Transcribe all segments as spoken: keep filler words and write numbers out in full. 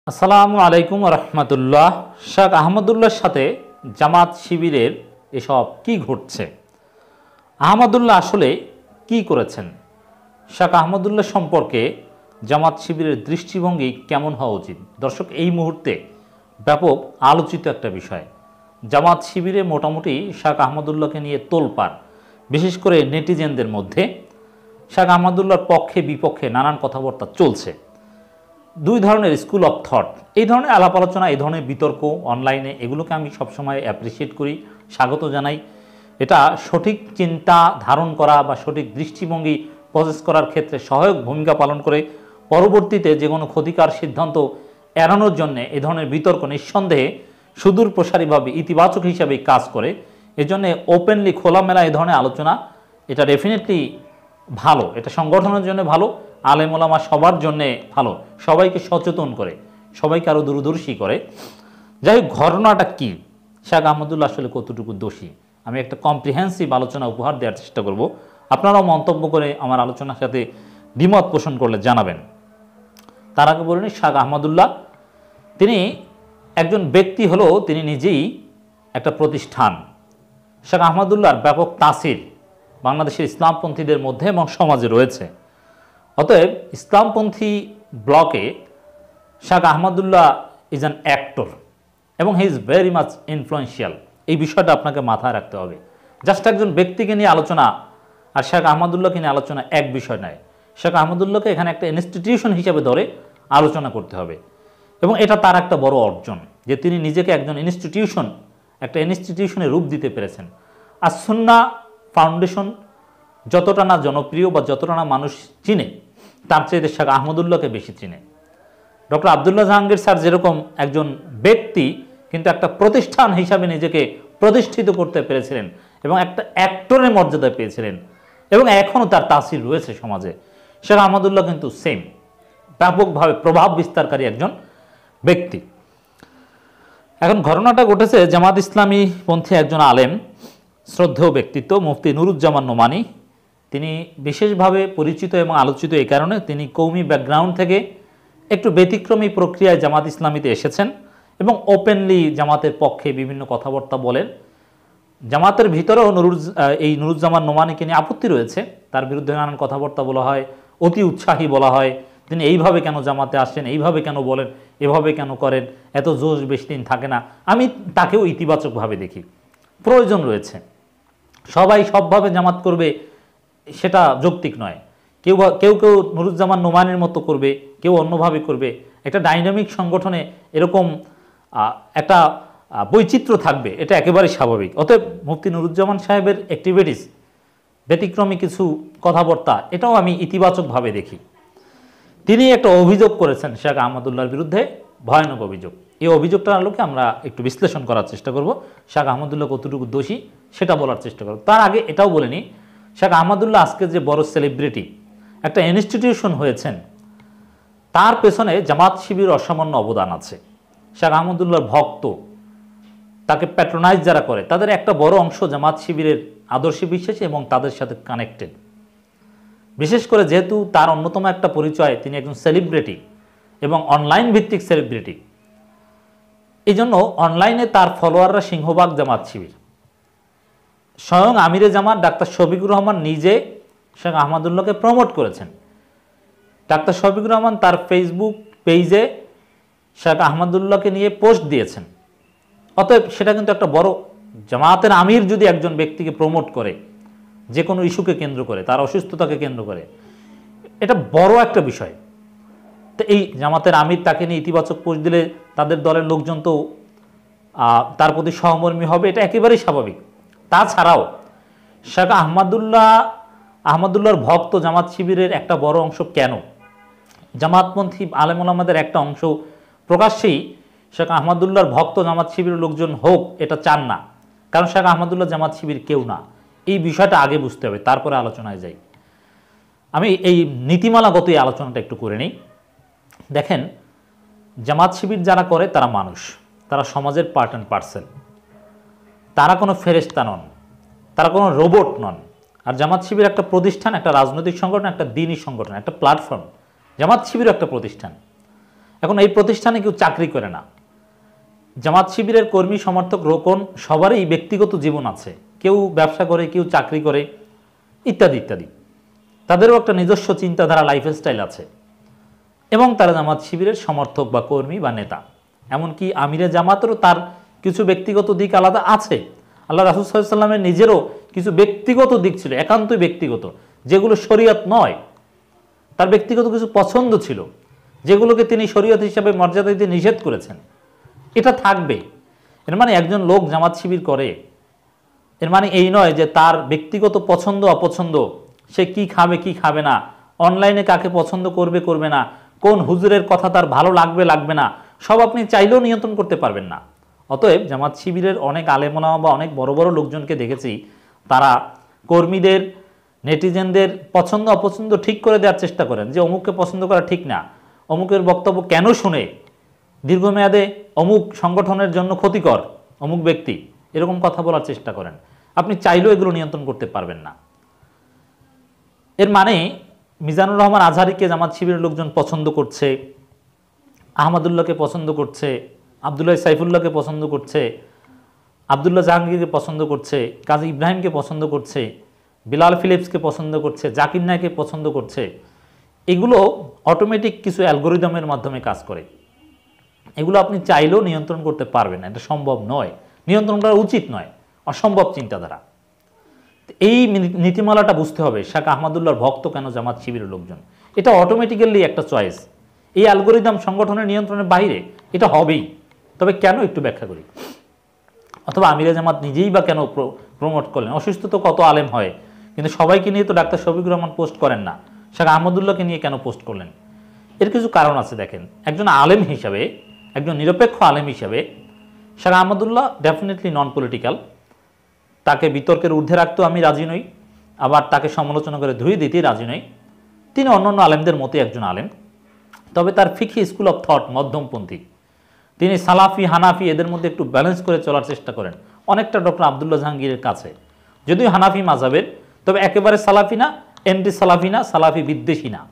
আসসালামু আলাইকুম রহমতুল্লাহ। শেখ আহমদুল্লাহর সাথে জামাত শিবিরের এসব কি ঘটছে? আহমদুল্লাহ আসলে কি করেছেন? শেখ আহমদুল্লাহ সম্পর্কে জামাত শিবিরের দৃষ্টিভঙ্গি কেমন হওয়া উচিত? দর্শক, এই মুহূর্তে ব্যাপক আলোচিত একটা বিষয়। জামাত শিবিরে মোটামুটি শেখ আহমদুল্লাহকে নিয়ে তোলপাড়, বিশেষ করে নেটিজেনদের মধ্যে শেখ আহমদুল্লাহর পক্ষে বিপক্ষে নানান কথাবার্তা চলছে। দুই ধরনের স্কুল অফ থট, এই ধরনের আলাপ আলোচনা, এই ধরনের বিতর্ক অনলাইনে, এগুলোকে আমি সবসময় অ্যাপ্রিসিয়েট করি, স্বাগত জানাই। এটা সঠিক চিন্তা ধারণ করা বা সঠিক দৃষ্টিভঙ্গি প্রসেস করার ক্ষেত্রে সহায়ক ভূমিকা পালন করে। পরবর্তীতে যে কোনো ক্ষতিকর সিদ্ধান্ত এড়ানোর জন্য এ ধরনের বিতর্ক নিঃসন্দেহে সুদূর প্রসারীভাবে ইতিবাচক হিসাবে কাজ করে। এজন্য ওপেনলি খোলামেলা এ ধরনের আলোচনা, এটা ডেফিনেটলি ভালো, এটা সংগঠনের জন্য ভালো, আলেম ওলামা সবার জন্যে ভালো, সবাইকে সচেতন করে, সবাইকে আরও দূরদর্শী করে। যাই হোক, ঘটনাটা কী, শেখ আহমদুল্লাহ আসলে কতটুকু দোষী, আমি একটা কম্প্রিহেন্সিভ আলোচনা উপহার দেওয়ার চেষ্টা করব। আপনারাও মন্তব্য করে আমার আলোচনার সাথে দ্বিমত পোষণ করলে জানাবেন। তার আগে বলেন, শেখ আহমদুল্লাহ তিনি একজন ব্যক্তি হলেও তিনি নিজেই একটা প্রতিষ্ঠান। শেখ আহমদুল্লাহর ব্যাপক তাসির বাংলাদেশের ইসলামপন্থীদের মধ্যে এবং সমাজে রয়েছে। অতএব ইসলামপন্থী ব্লকে Sheikh Ahmadullah is an actor এবং he is very much influential. এই বিষয়টা আপনাকে মাথায় রাখতে হবে। জাস্ট একজন ব্যক্তিকে নিয়ে আলোচনা আর শেখ আহমদুল্লাহকে নিয়ে আলোচনা এক বিষয় নয়। শেখ আহমদুল্লাহকে এখানে একটা ইনস্টিটিউশন হিসেবে ধরে আলোচনা করতে হবে এবং এটা তার একটা বড় অর্জন যে তিনি নিজেকে একজন ইনস্টিটিউশন, একটা ইনস্টিটিউশনে রূপ দিতে পেরেছেন। আর সুন্নাহ ফাউন্ডেশন যতটা না জনপ্রিয় বা যতটা না মানুষ চিনে, তার চেয়ে শেখ আহমদুল্লাহকে বেশি চিনে। ডক্টর আবদুল্লাহ জাহাঙ্গীর স্যার যেরকম একজন ব্যক্তি কিন্তু একটা প্রতিষ্ঠান হিসাবে নিজেকে প্রতিষ্ঠিত করতে পেরেছিলেন এবং একটা অ্যাক্টরের মর্যাদা পেয়েছিলেন এবং এখনও তার তাসির রয়েছে সমাজে, শেখ আহমদুল্লাহ কিন্তু সেম, ব্যাপকভাবে প্রভাব বিস্তারকারী একজন ব্যক্তি। এখন ঘটনাটা ঘটেছে, জামাত ইসলামী পন্থী একজন আলেম, শ্রদ্ধেয় ব্যক্তিত্ব মুফতি নুরুজ্জামান নোমানী, তিনি বিশেষভাবে পরিচিত এবং আলোচিত এই কারণে তিনি কৌমি ব্যাকগ্রাউন্ড থেকে একটু ব্যতিক্রমী প্রক্রিয়ায় জামাত ইসলামীতে এসেছেন এবং ওপেনলি জামাতের পক্ষে বিভিন্ন কথাবার্তা বলেন। জামাতের ভিতরেও নুরুজ এই নুরুজ্জামান নোমানীকে নিয়ে আপত্তি রয়েছে, তার বিরুদ্ধে নানান কথাবার্তা বলা হয়, অতি উৎসাহী বলা হয়, তিনি এইভাবে কেন জামাতে আসেন, এইভাবে কেন বলেন, এভাবে কেন করেন, এত জোশ বেশি দিন থাকে না। আমি তাকেও ইতিবাচকভাবে দেখি, প্রয়োজন রয়েছে, সবাই সবভাবে জামাত করবে সেটা যৌক্তিক নয়। কেউ কেউ কেউ নুরুজ্জামান নোমানীর মতো করবে, কেউ অন্যভাবে করবে। একটা ডাইনামিক সংগঠনে এরকম একটা বৈচিত্র্য থাকবে, এটা একেবারেই স্বাভাবিক। অতএব মুফতি নুরুজ্জামান সাহেবের অ্যাক্টিভিটিস, ব্যতিক্রমী কিছু কথাবার্তা, এটাও আমি ইতিবাচকভাবে দেখি। তিনি একটা অভিযোগ করেছেন শেখ আহমদুল্লাহর বিরুদ্ধে, ভয়ানক অভিযোগ। এই অভিযোগটার আলোকে আমরা একটু বিশ্লেষণ করার চেষ্টা করব, শেখ আহমদুল্লাহ কতটুকু দোষী সেটা বলার চেষ্টা করব। তার আগে এটাও বলে নিই, শেখ আহমদুল্লাহ আজকে যে বড় সেলিব্রিটি, একটা ইনস্টিটিউশন হয়েছেন, তার পেছনে জামাত শিবির অসামান্য অবদান আছে। শেখ আহমদুল্লাহর ভক্ত, তাকে প্যাট্রোনাইজ যারা করে, তাদের একটা বড় অংশ জামাত শিবিরের আদর্শে বিশ্বাসী এবং তাদের সাথে কানেক্টেড। বিশেষ করে যেহেতু তার অন্যতম একটা পরিচয়, তিনি একজন সেলিব্রিটি এবং অনলাইন ভিত্তিক সেলিব্রিটি, এই জন্য অনলাইনে তার ফলোয়াররা সিংহভাগ জামাত শিবির। স্বয়ং আমিরে জামাত ডাক্তার শফিকুর রহমান নিজে শেখ আহমদুল্লাহকে প্রমোট করেছেন। ডাক্তার শফিকুর রহমান তার ফেসবুক পেজে শেখ আহমদুল্লাহকে নিয়ে পোস্ট দিয়েছেন। অতএব সেটা কিন্তু একটা বড়, জামাতের আমির যদি একজন ব্যক্তিকে প্রমোট করে, যে কোনো ইস্যুকে কেন্দ্র করে, তার অসুস্থতাকে কেন্দ্র করে, এটা বড় একটা বিষয়। তো এই জামাতের আমির তাকে নিয়ে ইতিবাচক পোস্ট দিলে তাদের দলের লোকজন তো তার প্রতি সহমর্মী হবে, এটা একেবারেই স্বাভাবিক। তাছাড়াও শেখ আহমদুল্লাহ আহমদুল্লাহর ভক্ত জামাত শিবিরের একটা বড় অংশ কেন, জামাতপন্থী আলেম ওলামাদের একটা অংশ প্রকাশ্যেই শেখ আহমদুল্লাহর ভক্ত জামাত শিবিরের লোকজন হোক এটা চান না, কারণ শেখ আহমদুল্লাহ জামাত শিবির কেউ না। এই বিষয়টা আগে বুঝতে হবে, তারপরে আলোচনায় যাই। আমি এই নীতিমালাগত এই আলোচনাটা একটু করে নিই। দেখেন, জামাত শিবির যারা করে তারা মানুষ, তারা সমাজের পার্ট অ্যান্ড পার্সেল, তারা কোনো ফেরেশতা নন, তারা কোনো রোবট নন। আর জামাত শিবির একটা প্রতিষ্ঠান, একটা রাজনৈতিক সংগঠন, একটা দ্বীনি সংগঠন, একটা প্ল্যাটফর্ম। জামাত শিবির একটা প্রতিষ্ঠান এখন এই প্রতিষ্ঠানে কেউ চাকরি করে না। জামাত শিবিরের কর্মী সমর্থক রোকন সবারই ব্যক্তিগত জীবন আছে, কেউ ব্যবসা করে, কেউ চাকরি করে, ইত্যাদি ইত্যাদি। তাদেরও একটা নিজস্ব চিন্তাধারা, লাইফস্টাইল আছে, এবং তারা জামাত শিবিরের সমর্থক বা কর্মী বা নেতা। এমনকি আমিরে জামাতেরও তার কিছু ব্যক্তিগত দিক আলাদা আছে। আল্লাহ রাসূল সাল্লাল্লাহু আলাইহি ওয়াসাল্লামের নিজেরও কিছু ব্যক্তিগত দিক ছিল, একান্তই ব্যক্তিগত, যেগুলো শরীয়ত নয়। তার ব্যক্তিগত কিছু পছন্দ ছিল, যেগুলোকে তিনি শরীয়ত হিসাবে মর্যাদা দিতে নিষেধ করেছেন। এটা থাকবে। এর মানে একজন লোক জামাত শিবির করে, এর মানে এই নয় যে তার ব্যক্তিগত পছন্দ অপছন্দ, সে কি খাবে কি খাবে না, অনলাইনে কাকে পছন্দ করবে করবে না, কোন হুজুরের কথা তার ভালো লাগবে লাগবে না, সব আপনি চাইলেও নিয়ন্ত্রণ করতে পারবেন না। অতএব জামাত শিবিরের অনেক আলেমোলামা বা অনেক বড় বড় লোকজনকে দেখেছি, তারা কর্মীদের, নেটিজেনদের পছন্দ অপছন্দ ঠিক করে দেওয়ার চেষ্টা করেন, যে অমুককে পছন্দ করা ঠিক না, অমুকের বক্তব্য কেন শুনে দীর্ঘমেয়াদে অমুক সংগঠনের জন্য ক্ষতিকর অমুক ব্যক্তি, এরকম কথা বলার চেষ্টা করেন। আপনি চাইলেও এগুলো নিয়ন্ত্রণ করতে পারবেন না। এর মানে মিজানুর রহমান আজহারিকে জামাত শিবিরের লোকজন পছন্দ করছে, আহমদুল্লাহকে পছন্দ করছে, আবদুল্লাহ সাইফুল্লাহকে পছন্দ করছে, আবদুল্লাহ জাহাঙ্গীরকে পছন্দ করছে, কাজী ইব্রাহিমকে পছন্দ করছে, বিলাল ফিলিপসকে পছন্দ করছে, জাকির নায়ককে পছন্দ করছে। এগুলো অটোমেটিক কিছু অ্যালগোরিদমের মাধ্যমে কাজ করে। এগুলো আপনি চাইলেও নিয়ন্ত্রণ করতে পারবেন না, এটা সম্ভব নয়, নিয়ন্ত্রণ করা উচিত নয়, অসম্ভব চিন্তাধারা। এই নীতিমালাটা বুঝতে হবে। শাহ আহমদুল্লাহর ভক্ত কেন জামাত শিবিরের লোকজন, এটা অটোমেটিক্যালি একটা চয়েস। এই অ্যালগোরিদম সংগঠনের নিয়ন্ত্রণের বাইরে, এটা হবেই। তবে কেন একটু ব্যাখ্যা করি। অথবা আমিরে জামাত নিজেই বা কেন প্রমোট করলেন? অসুস্থ তো কত আলেম হয়, কিন্তু সবাইকে নিয়ে তো ডাক্তার শফিকুর রহমান পোস্ট করেন না, শাহ আহমদুল্লাহকে নিয়ে কেন পোস্ট করলেন? এর কিছু কারণ আছে। দেখেন, একজন আলেম হিসাবে, একজন নিরপেক্ষ আলেম হিসাবে Shah Ahmadullah definitely non political. তাকে বিতর্কের ঊর্ধ্বে রাখতেও আমি রাজি নই, আবার তাকে সমালোচনা করে ধুয়ে দিতেই রাজি নই। তিনি অন্যান্য আলেমদের মতোই একজন আলেম, তবে তার ফিকহি স্কুল অফ থট মধ্যমপন্থী। তিনি সালাফি হানাফি এদের মধ্যে একটু ব্যালেন্স করে চলার চেষ্টা করেন, অনেকটা ডক্টর আবদুল্লাহ জাহাঙ্গীরের কাছে। যদিও হানাফি মাযহাবের, তবে একেবারে সালাফি না, এন্টি সালাফি না, সালাফি বিদ্বেষী না।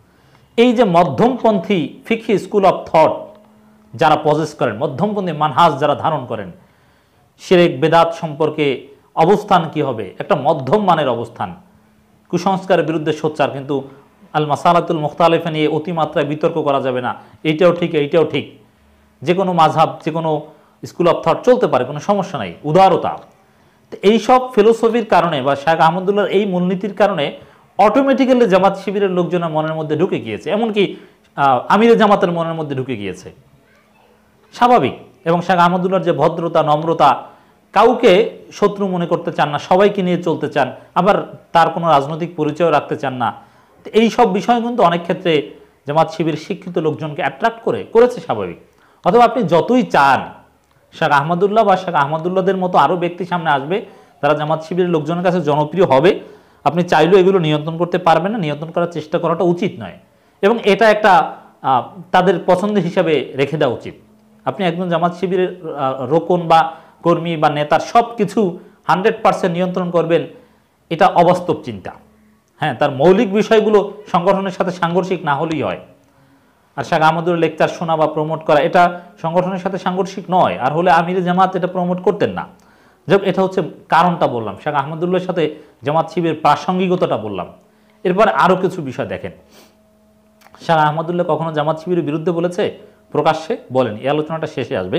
এই যে মধ্যমপন্থী ফিকহি স্কুল অফ থট যারা পজেস করেন, মধ্যমপন্থী মানহাজ যারা ধারণ করেন, শিরক বেদাত সম্পর্কে অবস্থান কি হবে, একটা মধ্যম মানের অবস্থান, কুসংস্কারের বিরুদ্ধে সোচ্চার, কিন্তু আল মাসালাতুল মুখতালিফা নিয়ে অতিমাত্রায় বিতর্ক করা যাবে না, এইটাও ঠিক এইটাও ঠিক, যে কোনো মাযহাব যে কোনো স্কুল অফ থট চলতে পারে, কোনো সমস্যা নাই, উদারতা। এইসব ফিলোসফির কারণে বা শাহ আহমদুল্লাহর এই মূলনীতির কারণে অটোমেটিক্যালি জামাত শিবিরের লোকজনের মনের মধ্যে ঢুকে গিয়েছে, এমনকি আমিরে জামাতের মনের মধ্যে ঢুকে গিয়েছে, স্বাভাবিক। এবং শাহ আহমদুল্লাহর যে ভদ্রতা নম্রতা, কাউকে শত্রু মনে করতে চান না, সবাইকে নিয়ে চলতে চান, আবার তার কোনো রাজনৈতিক পরিচয় রাখতে চান না। এই সব বিষয় কিন্তু অনেক ক্ষেত্রে জামাত শিবির শিক্ষিত লোকজনকে অ্যাট্রাক্ট করে করেছে, স্বাভাবিক। অথবা আপনি যতই চান শাহ আহমদুল্লাহ বা শাহ আহমদুল্লাহদের মতো আরও ব্যক্তি সামনে আসবে, তারা জামাত শিবিরের লোকজনের কাছে জনপ্রিয় হবে, আপনি চাইলেও এগুলো নিয়ন্ত্রণ করতে পারবেন না, নিয়ন্ত্রণ করার চেষ্টা করাটা উচিত নয়, এবং এটা একটা তাদের পছন্দ হিসাবে রেখে দেওয়া উচিত। আপনি একজন জামাত শিবিরের রোকন বা কর্মী বা নেতার সব কিছু হান্ড্রেড পার্সেন্ট নিয়ন্ত্রণ করবেন, এটা অবাস্তব চিন্তা। হ্যাঁ, তার মৌলিক বিষয়গুলো সংগঠনের সাথে সাংঘর্ষিক না হলেই হয়। আর শাহ আহমদুল্লাহ লেকচার শোনা বা প্রমোট করা, এটা সংগঠনের সাথে সাংঘর্ষিক নয়। আর হলে আমিরে জামাত এটা প্রমোট করতেন না। যাক, এটা হচ্ছে কারণটা বললাম, শাহ আহমদুল্লাহর সাথে জামাত শিবিরের প্রাসঙ্গিকতাটা বললাম। এরপর আরও কিছু বিষয় দেখেন। শাহ আহমদুল্লাহ কখনো জামাত শিবিরের বিরুদ্ধে বলেছে? প্রকাশ্যে বলেন। এই আলোচনাটা শেষে আসবে।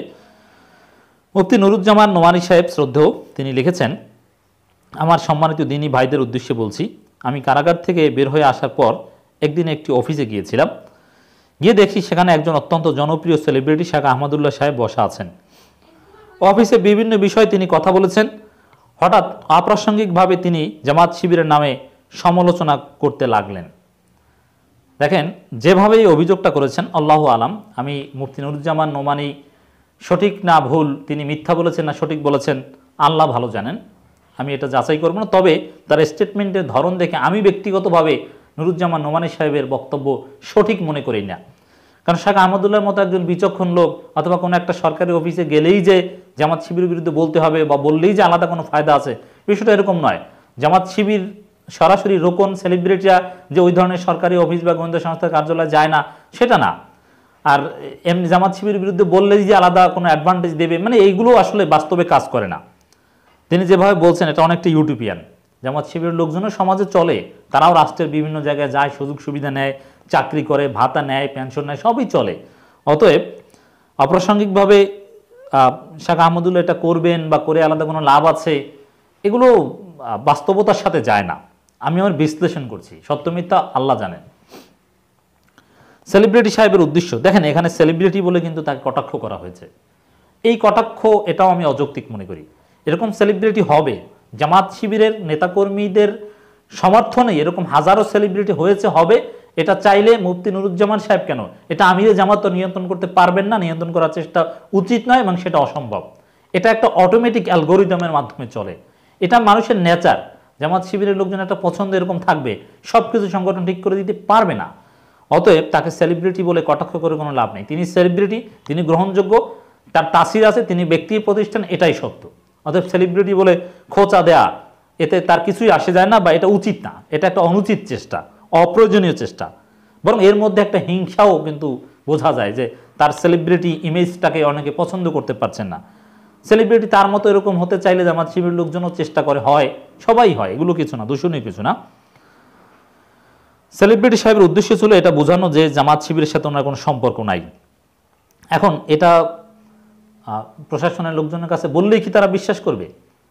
মুফতি নুরুজ্জামান নোমানী সাহেব শ্রদ্ধেয়, তিনি লিখেছেন, আমার সম্মানিত দিনী ভাইদের উদ্দেশ্যে বলছি, আমি কারাগার থেকে বের হয়ে আসার পর একদিন একটি অফিসে গিয়েছিলাম। গিয়ে দেখি সেখানে একজন অত্যন্ত জনপ্রিয় সেলিব্রিটি শাহ আহমদুল্লাহ সাহেব বসা আছেন। অফিসে বিভিন্ন বিষয়ে তিনি কথা বলেছেন। হঠাৎ অপ্রাসঙ্গিকভাবে তিনি জামাত শিবিরের নামে সমালোচনা করতে লাগলেন। দেখেন, যেভাবেই অভিযোগটা করেছেন, আল্লাহু আলাম, আমি মুফতি নুরুজ্জামান নোমানী সঠিক না ভুল, তিনি মিথ্যা বলেছেন না সঠিক বলেছেন, আল্লাহ ভালো জানেন, আমি এটা যাচাই করব না। তবে তার স্টেটমেন্টের ধরন দেখে আমি ব্যক্তিগতভাবে নুরুজ্জামান নোমানী সাহেবের বক্তব্য সঠিক মনে করি না। কারণ শাহ আহমদুল্লাহর মতো একজন বিচক্ষণ লোক অথবা কোনো একটা সরকারি অফিসে গেলেই যে জামাত শিবিরের বিরুদ্ধে বলতে হবে বা বললেই যে আলাদা কোনো ফায়দা আছে, বিষয়টা এরকম নয়। জামাত শিবির সরাসরি রোকন সেলিব্রিটিরা যে ওই ধরনের সরকারি অফিস বা গোয়েন্দা সংস্থার কার্যালয়ে যায় না, সেটা না। আর এমনি জামাত শিবিরের বিরুদ্ধে বললেই যে আলাদা কোনো অ্যাডভান্টেজ দেবে, মানে এইগুলো আসলে বাস্তবে কাজ করে না। তিনি যেভাবে বলছেন এটা অনেকটা ইউটোপিয়ান। জামাত শিবিরের লোকজনও সমাজে চলে, তারাও রাষ্ট্রের বিভিন্ন জায়গায় যায়, সুযোগ সুবিধা নেয়, চাকরি করে, ভাতা নেয়, পেনশন নেয়, সবই চলে। অতএব অপ্রাসঙ্গিকভাবে শাহ আহমদুল্লাহ এটা করবেন বা করে আলাদা কোনো লাভ আছে, এগুলো বাস্তবতার সাথে যায় না। আমি আমার বিশ্লেষণ করছি, সত্য মিথ্যা আল্লাহ জানেন। সেলিব্রিটি সাহেবের উদ্দেশ্য দেখেন, এখানে সেলিব্রিটি বলে কিন্তু তাকে কটাক্ষ করা হয়েছে। এই কটাক্ষ এটাও আমি অযৌক্তিক মনে করি। এরকম সেলিব্রিটি হবে, জামাত শিবিরের নেতাকর্মীদের সমর্থনে এরকম হাজারো সেলিব্রিটি হয়েছে, হবে। এটা চাইলে মুফতি নুরুজ্জামান সাহেব কেন, এটা আমিরে জামাত তো নিয়ন্ত্রণ করতে পারবেন না, নিয়ন্ত্রণ করার চেষ্টা উচিত নয় এবং সেটা অসম্ভব। এটা একটা অটোমেটিক অ্যালগোরিদমের মাধ্যমে চলে, এটা মানুষের নেচার। জামাত শিবিরের লোকজন একটা পছন্দ এরকম থাকবে, সব কিছু সংগঠন ঠিক করে দিতে পারবে না। অতএব তাকে সেলিব্রিটি বলে কটাক্ষ করে কোনো লাভ নেই। তিনি সেলিব্রিটি, তিনি গ্রহণযোগ্য, তার তাসির আছে, তিনি ব্যক্তি প্রতিষ্ঠান, এটাই সত্য। অতএব সেলিব্রিটি বলে খোঁচা দেয়া, এতে তার কিছুই আসে যায় না, বা এটা উচিত না, এটা একটা অনুচিত চেষ্টা, অপ্রয়োজনীয় চেষ্টা। বরং এর মধ্যে একটা হিংসাও কিন্তু বোঝা যায় যে তার সেলিব্রিটি ইমেজটাকে অনেকে পছন্দ করতে পারছেন না। সেলিব্রিটি তার মতো এরকম হতে চাইলে জামাত শিবিরের লোকজনও চেষ্টা করে, হয়, সবাই হয়, এগুলো কিছু না, দূষণীয় কিছু না। সেলিব্রিটি সাহেবের উদ্দেশ্য ছিল এটা বোঝানো যে জামাত শিবিরের সাথে ওনার কোনো সম্পর্ক নাই। এখন এটা প্রশাসনের লোকজনের কাছে বললেই কি তারা বিশ্বাস করবে?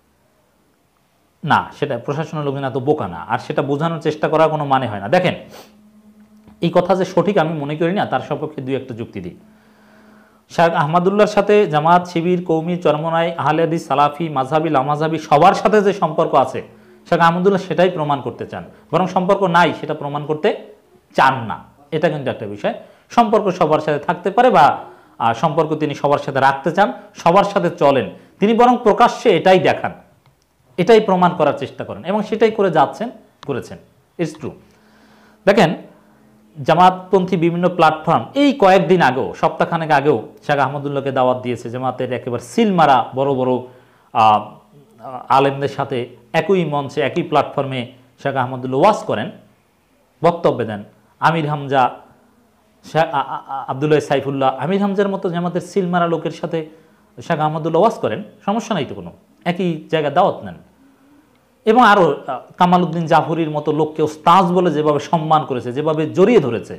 না, সেটা প্রশাসনের লোকজন এত বোকা না, আর সেটা বোঝানোর চেষ্টা করার কোনো মানে হয় না। দেখেন, এই কথা যে সঠিক আমি মনে করি না, তার সপক্ষে দুই একটা যুক্তি দিই। শাহ আহমদুল্লাহর সাথে জামাত শিবির, কৌমি, চরমনাই, আহলে হাদিস, সালাফি, মাযহাবি, লামাযহাবি সবার সাথে যে সম্পর্ক আছে, শাহ আহমদুল্লাহ সেটাই প্রমাণ করতে চান, বরং সম্পর্ক নাই সেটা প্রমাণ করতে চান না। এটা কিন্তু একটা বিষয়। সম্পর্ক সবার সাথে থাকতে পারে, বা সম্পর্ক তিনি সবার সাথে রাখতে চান, সবার সাথে চলেন, তিনি বরং প্রকাশ্যে এটাই দেখান, এটাই প্রমাণ করার চেষ্টা করেন, এবং সেটাই করে যাচ্ছেন, করেছেন। It's true. দেখেন, জামাতপন্থী বিভিন্ন প্ল্যাটফর্ম এই কয়েকদিন আগেও, সপ্তাহখানেক আগেও শাহ আহমদুল্লাহকে দাওয়াত দিয়েছে। জামাতের একেবারে সিল মারা বড় বড় আলেমদের সাথে একই মঞ্চে, একই প্ল্যাটফর্মে শাহ আহমদুল্লাহ ওয়াজ করেন, বক্তব্য দেন। আমির হামজা, আবদুল্লাহ সাইফুল্লাহ, আমির হামজার মতো জামাতের সিল মারা লোকের সাথে শাহ আহমদুল্লাহ ওয়াজ করেন, সমস্যা নাই তো কোনো, একই জায়গায় দাওয়াত নেন। এবং আরও কামাল উদ্দিন জাফরির মতো লোককে ওস্তাজ বলে যেভাবে সম্মান করেছে, যেভাবে জড়িয়ে ধরেছে,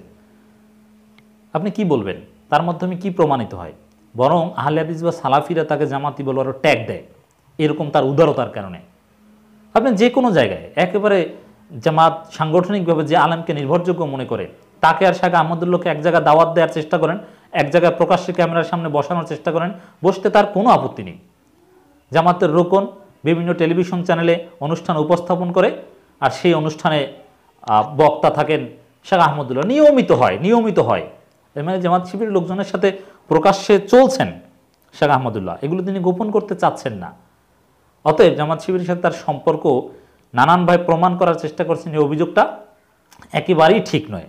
আপনি কি বলবেন? তার মাধ্যমে কি প্রমাণিত হয়? বরং আহলে হাদিস বা সালাফিরা তাকে জামাতি বলে আরও ট্যাগ দেয়, এরকম তার উদারতার কারণে। আপনি যে কোনো জায়গায় একেবারে জামাত সাংগঠনিকভাবে যে আলেমকে নির্ভরযোগ্য মনে করে, তাকে আর শাহ আহমদুল্লাহকে এক জায়গায় দাওয়াত দেওয়ার চেষ্টা করেন, এক জায়গায় প্রকাশ্যে ক্যামেরার সামনে বসানোর চেষ্টা করেন, বসতে তার কোনো আপত্তি নেই। জামাতের রোকন বিভিন্ন টেলিভিশন চ্যানেলে অনুষ্ঠান উপস্থাপন করে, আর সেই অনুষ্ঠানে বক্তা থাকেন শাহ আহমদুল্লাহ, নিয়মিত হয়, নিয়মিত হয়। এর মানে জামাত শিবিরের লোকজনের সাথে প্রকাশ্যে চলছেন শাহ আহমদুল্লাহ, এগুলো তিনি গোপন করতে চাচ্ছেন না। অতএব জামাত শিবিরের সাথে তার সম্পর্ক নানানভাবে প্রমাণ করার চেষ্টা করছেন, এই অভিযোগটা একেবারেই ঠিক নয়।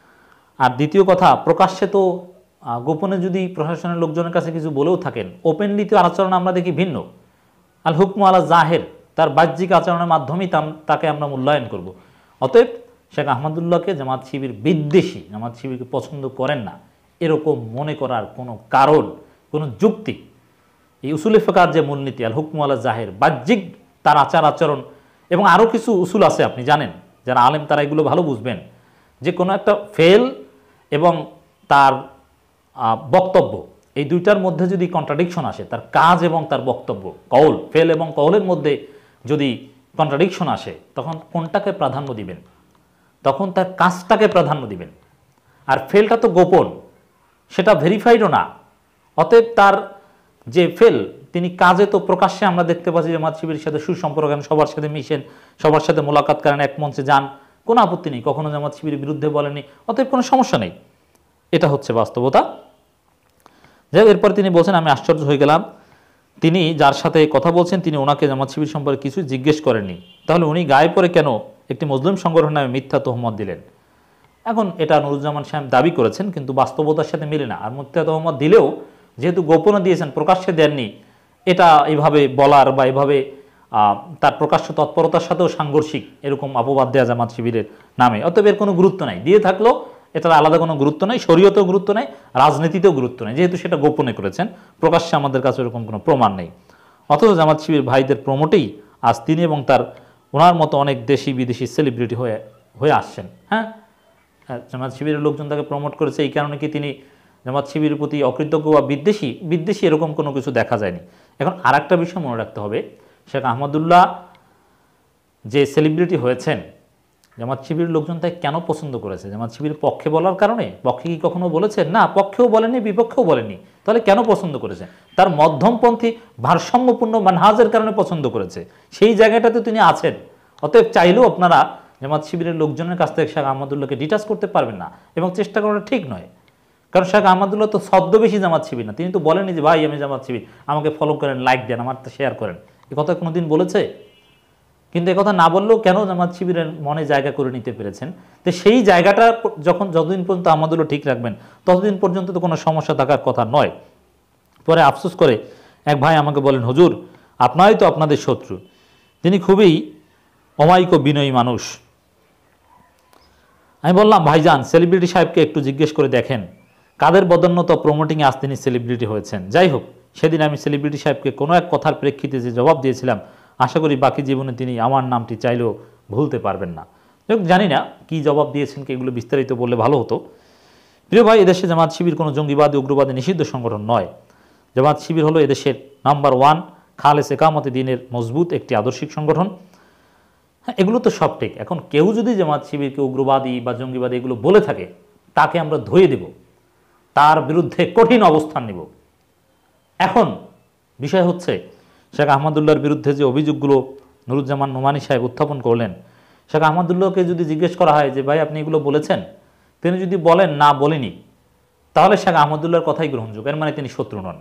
আর দ্বিতীয় কথা, প্রকাশ্যে তো গোপনে যদি প্রশাসনের লোকজনের কাছে কিছু বলেও থাকেন, ওপেনলি তো আচরণ আমরা দেখি ভিন্ন। আল হুকমু আলা জাহের, তার বাহ্যিক আচরণের মাধ্যমেই তাকে আমরা মূল্যায়ন করব। অতএব শেখ আহমদুল্লাহকে জামাত শিবির বিদ্বেষী, জামাত শিবিরকে পছন্দ করেন না, এরকম মনে করার কোনো কারণ, কোনো যুক্তি, এই উসুলে ফিকহের যে মূলনীতি আল হুকমু আলা জাহের, বাহ্যিক তার আচার আচরণ, এবং আরও কিছু উসুল আছে, আপনি জানেন, যারা আলেম তারা এগুলো ভালো বুঝবেন, যে কোনো একটা ফেল এবং তার বক্তব্য, এই দুইটার মধ্যে যদি কন্ট্রাডিকশন আসে, তার কাজ এবং তার বক্তব্য, কওল, ফেল এবং কওলের মধ্যে যদি কন্ট্রাডিকশন আসে, তখন কোনটাকে প্রাধান্য দিবেন? তখন তার কাজটাকে প্রাধান্য দিবেন। আর ফেলটা তো গোপন, সেটা ভেরিফাইডও না। অতএব তার যে ফেল, তিনি কাজে তো প্রকাশ্যে আমরা দেখতে পাচ্ছি জামাত শিবিরের সাথে সুসম্পর্ক, সবার সাথে মিশেন, সবার সাথে মোলাকাত করেন, এক মঞ্চে যান, কোনো আপত্তি নেই, কখনো জামাত শিবিরের বিরুদ্ধে বলেনি, অতএব কোনো সমস্যা নেই। এটা হচ্ছে বাস্তবতা। যাই হোক, এরপর তিনি বলছেন, আমি আশ্চর্য হয়ে গেলাম, তিনি যার সাথে কথা বলছেন তিনি ওনাকে জামাত শিবির সম্পর্কে কিছু জিজ্ঞেস করেননি, তাহলে উনি গায়ে পড়ে কেন একটি মুসলিম সংগঠন নামে মিথ্যা তহমত দিলেন? এখন এটা নুরুজ্জামান সাহেব দাবি করেছেন, কিন্তু বাস্তবতার সাথে মিলে না। আর মিথ্যা তহমত দিলেও যেহেতু গোপনে দিয়েছেন, প্রকাশ্যে দেননি, এটা এইভাবে বলার বা এভাবে তার প্রকাশ্য তৎপরতার সাথেও সাংঘর্ষিক এরকম অপবাদ দেওয়া জামাত শিবিরের নামে, অতএব এর কোনো গুরুত্ব নাই। দিয়ে থাকলেও এটার আলাদা কোনো গুরুত্ব নেই, শরীয়তেও গুরুত্ব নেই, রাজনীতিতেও গুরুত্ব নেই, যেহেতু সেটা গোপনে করেছেন, প্রকাশ্যে আমাদের কাছে এরকম কোনো প্রমাণ নেই। অথচ জামাত শিবির ভাইদের প্রমোটেই আজ তিনি এবং তার ওনার মতো অনেক দেশি বিদেশি সেলিব্রিটি হয়ে হয়ে আসছেন। হ্যাঁ, জামাত শিবিরের লোকজন তাকে প্রমোট করেছে, এই কারণে কি তিনি জামাত শিবিরের প্রতি অকৃতজ্ঞ বা বিদ্বেষী? বিদ্বেষী এরকম কোনো কিছু দেখা যায়নি। এখন আর একটা বিষয় মনে রাখতে হবে, শেখ আহমদুল্লাহ যে সেলিব্রিটি হয়েছেন, জামাত শিবিরের লোকজন তাই কেন পছন্দ করেছে? জামাত শিবিরের পক্ষে বলার কারণে? পক্ষে কি কখনো বলেছেন? না, পক্ষেও বলেনি, বিপক্ষেও বলেনি। তাহলে কেন পছন্দ করেছে? তার মধ্যমপন্থী ভারসাম্যপূর্ণ মানহাজের কারণে পছন্দ করেছে, সেই জায়গাটাতে তিনি আছেন। অতএব চাইলেও আপনারা জামাত শিবিরের লোকজনের কাছ থেকে শেখ আহমদুল্লাহকে ডিটাচ করতে পারবেন না, এবং চেষ্টা করাটা ঠিক নয়। কারণ শেখ আহমদুল্লাহ তো ছদ্মবেশী জামাত শিবির না, তিনি তো বলেনি যে ভাই আমি জামাত শিবির, আমাকে ফলো করেন, লাইক দেন, আমার শেয়ার করেন। এ কথা কোনোদিন বলেছে? কিন্তু একথা না বললেও কেন জামাত শিবিরের মনে জায়গা করে নিতে পেরেছেন? তো সেই জায়গাটা যখন যতদিন পর্যন্ত আহমদুল্লাহ ঠিক রাখবেন, ততদিন পর্যন্ত তো কোনো সমস্যা থাকার কথা নয়। পরে আফসোস করে এক ভাই আমাকে বলেন, হুজুর আপনারাই তো আপনাদের শত্রু। তিনি খুবই অমায়িক বিনয়ী মানুষ। আমি বললাম, ভাইজান সেলিব্রিটি সাহেবকে একটু জিজ্ঞেস করে দেখেন কাদের বদন্যতা প্রমোটিংয়ে আজ তিনি সেলিব্রিটি হয়েছেন। যাই হোক, সেদিন আমি সেলিব্রিটি সাহেবকে কোনো এক কথার প্রেক্ষিতে যে জবাব দিয়েছিলাম, আশা করি বাকি জীবনে তিনি আমার নামটি চাইলেও ভুলতে পারবেন না। জানি না কি জবাব দিয়েছেন, কি এগুলো বিস্তারিত বললে ভালো হতো। প্রিয় ভাই, এদেশে জামাত শিবির কোনো জঙ্গিবাদী উগ্রবাদী নিষিদ্ধ সংগঠন নয়। জামাত শিবির হলো এদেশের নাম্বার ওয়ান খালেস একামতে দ্বীনের মজবুত একটি আদর্শিক সংগঠন। হ্যাঁ, এগুলো তো সব ঠিক। এখন কেউ যদি জামাত শিবিরকে উগ্রবাদী বা জঙ্গিবাদী এগুলো বলে থাকে, তাকে আমরা ধুয়ে দেব, তার বিরুদ্ধে কঠিন অবস্থান নেব। এখন বিষয় হচ্ছে, শেখ আহমদুল্লাহর বিরুদ্ধে যে অভিযোগগুলো নুরুজ্জামান নোমানী সাহেব উত্থাপন করলেন, শেখ আহমদুল্লাহকে যদি জিজ্ঞেস করা হয় যে ভাই আপনি এগুলো বলেছেন, তিনি যদি বলেন না বলিনি, তাহলে শেখ আহমদুল্লাহর কথাই গ্রহণযোগ্য, এর মানে তিনি শত্রু নন।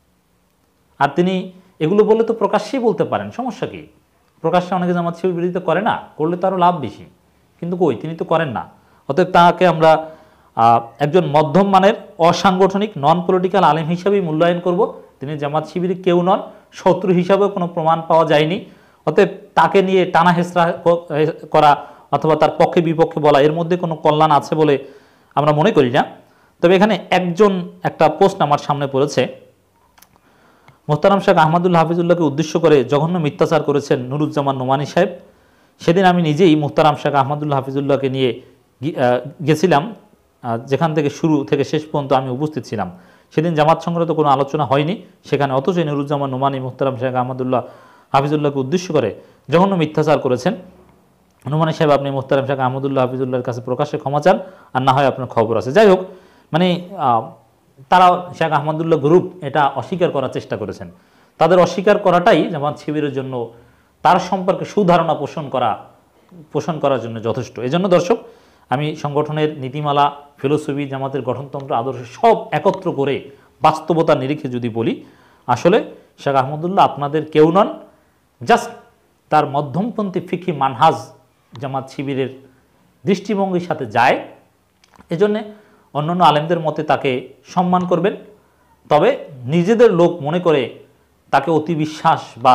আর তিনি এগুলো বললে তো প্রকাশ্যেই বলতে পারেন, সমস্যা কি? প্রকাশ্যে অনেকে জামাত শিবির বিরোধিতা করে না, করলে তো আরও লাভ বেশি, কিন্তু কই, তিনি তো করেন না। অতএব তাকে আমরা একজন মধ্যম মানের অসাংগঠনিক নন পলিটিক্যাল আলেম হিসাবেই মূল্যায়ন করব। তিনি জামাত শিবিরে কেউ নন, শত্রু হিসাবেও কোনো প্রমাণ পাওয়া যায়নি। অতএব তাকে নিয়ে টানা হেঁচড়া করা অথবা তার পক্ষে বিপক্ষে বলা, এর মধ্যে কোনো কল্যাণ আছে বলে আমরা মনে করি না। তবে এখানে একজন একটা প্রশ্ন আমার সামনে পড়েছে, মোহতারাম শেখ আহমদুল্লাহ হাফিজুল্লাহকে উদ্দেশ্য করে জঘন্য মিথ্যাচার করেছেন নুরুজ্জামান নোমানী সাহেব। সেদিন আমি নিজেই মোহতারাম শেখ আহমদুল্লাহ হাফিজুল্লাহকে নিয়ে গেছিলাম, যেখান থেকে শুরু থেকে শেষ পর্যন্ত আমি উপস্থিত ছিলাম। সেদিন জামাত সংক্রান্ত কোনো আলোচনা হয়নি সেখানে, অথচ নুরুজ্জামান নোমানী মোহতারাম শেখ আহমদুল্লাহ হাফিজুল্লাহকে উদ্দেশ্য করে জঘন্য মিথ্যাচার করেছেন। নোমানী সাহেব, আপনি মোহতারাম শেখ আহমদুল্লাহ হাফিজুল্লাহর কাছে প্রকাশ্যে ক্ষমা চান, আর না হয় আপনার খবর আছে। যাই হোক, মানে তারা শেখ আহমদুল্লাহ গ্রুপ এটা অস্বীকার করার চেষ্টা করেছেন। তাদের অস্বীকার করাটাই জামাত শিবিরের জন্য তার সম্পর্কে সুধারণা পোষণ করা পোষণ করার জন্য যথেষ্ট। এজন্য দর্শক, আমি সংগঠনের নীতিমালা, ফিলোসফি, জামাতের গঠনতন্ত্র, আদর্শ সব একত্র করে বাস্তবতার নিরিখে যদি বলি, আসলে শেখ আহমদুল্লাহ আপনাদের কেউ নন, জাস্ট তার মধ্যমপন্থী ফিকি মানহাজ জামাত শিবিরের দৃষ্টিভঙ্গির সাথে যায়। এজন্য অন্যান্য আলেমদের মতে তাকে সম্মান করবেন, তবে নিজেদের লোক মনে করে তাকে অতি বিশ্বাস বা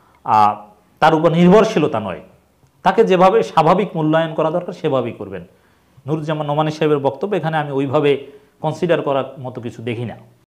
তার উপর নির্ভরশীলতা নয়, তাকে যেভাবে স্বাভাবিক মূল্যায়ন করা দরকার সেভাবেই করবেন। নুরুজ্জামান নোমানী সাহেবের বক্তব্য এখানে আমি ওইভাবে কনসিডার করার মতো কিছু দেখি না।